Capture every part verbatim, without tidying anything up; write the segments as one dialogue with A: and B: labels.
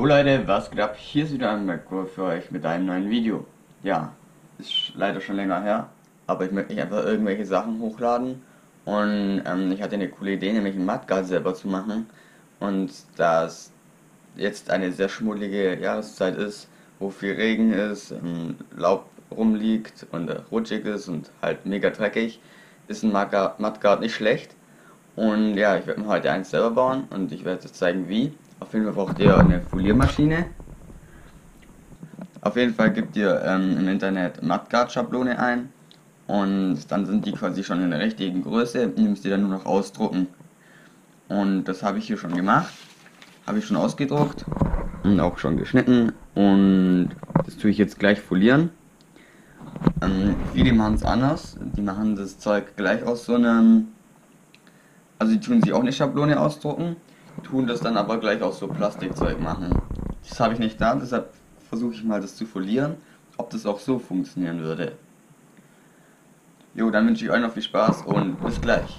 A: Jo Leute, was geht ab? Hier ist wieder ein Merkur für euch mit einem neuen Video. Ja, ist leider schon länger her, aber ich möchte nicht einfach irgendwelche Sachen hochladen. Und ähm, ich hatte eine coole Idee, nämlich einen Mudguard selber zu machen. Und da es jetzt eine sehr schmuddelige Jahreszeit ist, wo viel Regen ist, ähm, Laub rumliegt und äh, rutschig ist und halt mega dreckig, ist ein Mudguard nicht schlecht. Und ja, ich werde mir heute eins selber bauen und ich werde jetzt zeigen wie. Auf jeden Fall braucht ihr eine Foliermaschine. Auf jeden Fall gebt ihr ähm, im Internet Mudguard Schablone ein und dann sind die quasi schon in der richtigen Größe. Die müsst ihr dann nur noch ausdrucken. Und das habe ich hier schon gemacht. Habe ich schon ausgedruckt und auch schon geschnitten und das tue ich jetzt gleich folieren. Ähm, viele machen es anders. Die machen das Zeug gleich aus so einem, also die tun sich auch eine Schablone ausdrucken, tun das dann aber gleich aus so Plastikzeug machen. Das habe ich nicht da, deshalb versuche ich mal das zu folieren, ob das auch so funktionieren würde. Jo, dann wünsche ich euch noch viel Spaß und bis gleich.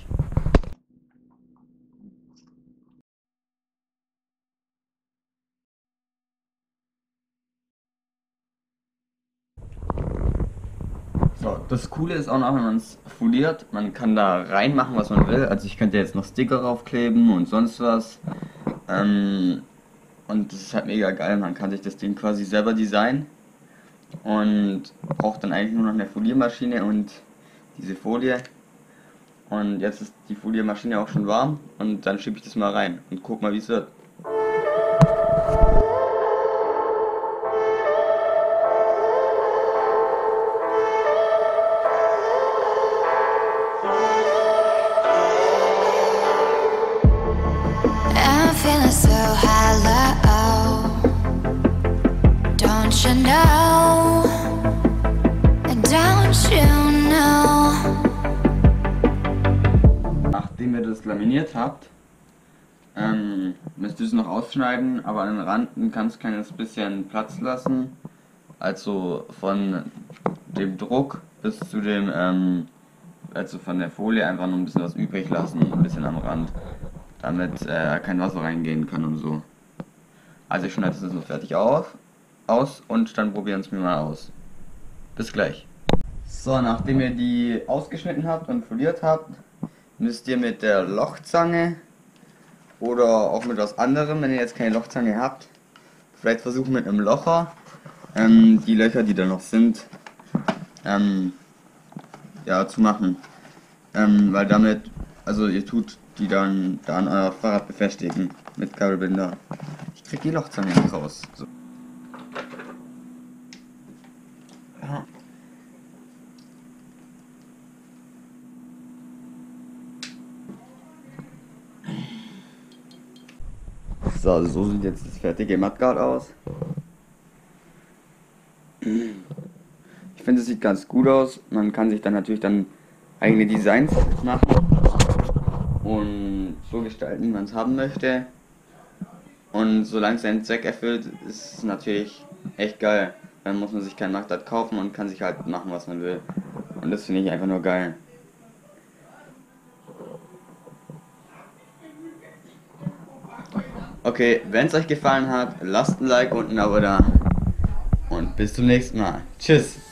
A: So, das Coole ist auch noch, wenn man es foliert, man kann da reinmachen, was man will. Also ich könnte jetzt noch Sticker draufkleben und sonst was. Ähm, und das ist halt mega geil, man kann sich das Ding quasi selber designen. Und braucht dann eigentlich nur noch eine Foliermaschine und diese Folie. Und jetzt ist die Foliermaschine auch schon warm und dann schiebe ich das mal rein und guck mal, wie es wird.
B: Feeling so hollow, don't you know, don't you know.
A: Nachdem ihr das laminiert habt, ähm, müsst ihr es noch ausschneiden, aber an den Randen kann es kleines bisschen Platz lassen, also von dem Druck bis zu dem, ähm, also von der Folie einfach nur ein bisschen was übrig lassen, ein bisschen am Rand, damit äh, kein Wasser reingehen kann und so. Also ich schneide das jetzt noch fertig auf, aus und dann probieren es mir mal aus. Bis gleich. So, nachdem ihr die ausgeschnitten habt und foliert habt, müsst ihr mit der Lochzange oder auch mit was anderem, wenn ihr jetzt keine Lochzange habt, vielleicht versuchen mit einem Locher ähm, die Löcher, die da noch sind, ähm, ja, zu machen. Ähm, weil damit, also ihr tut die dann da an euer Fahrrad befestigen mit Kabelbinder. Ich krieg die Lochzange nicht raus. So. Ja. So, so sieht jetzt das fertige Mudguard aus. Ich finde, es sieht ganz gut aus. Man kann sich dann natürlich dann eigene Designs machen und so gestalten, wie man es haben möchte. Und solange es seinen Zweck erfüllt, ist es natürlich echt geil. Dann muss man sich kein Mudguard kaufen und kann sich halt machen, was man will. Und das finde ich einfach nur geil. Okay, wenn es euch gefallen hat, lasst ein Like und ein Abo da. Und bis zum nächsten Mal. Tschüss.